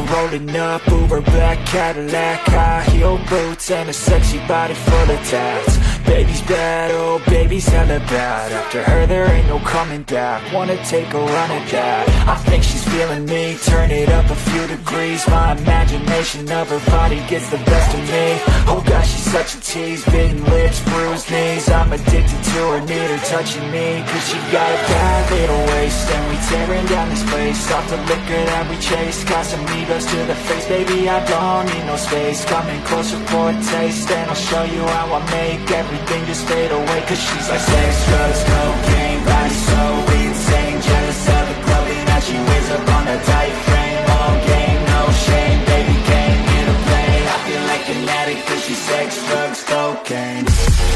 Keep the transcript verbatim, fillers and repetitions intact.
rolling up, Uber black Cadillac, high heel boots and a sexy body full of tats. Baby's bad, oh baby's hella bad. After her there ain't no coming back. Wanna take a run at that. I think she's feeling me. Turn it up a few degrees. My imagination of her body gets the best of me. Oh gosh, she's such a tease. Bitten lips, bruised knees. I'm addicted to her, need her touching me. Cause she got a bad little waist, and we tearing down this place. Off the liquor that we chase. Casamigos to the face. Baby, I don't need no space. Coming closer for a taste, and I'll show you how I make everything just fade away. Cause she's like sex, drugs, cocaine, body so insane. Jealous of the clothing that she wears up on a tight frame. All game, no shame, baby came here to play. I feel like an addict cause she's sex, drugs, cocaine.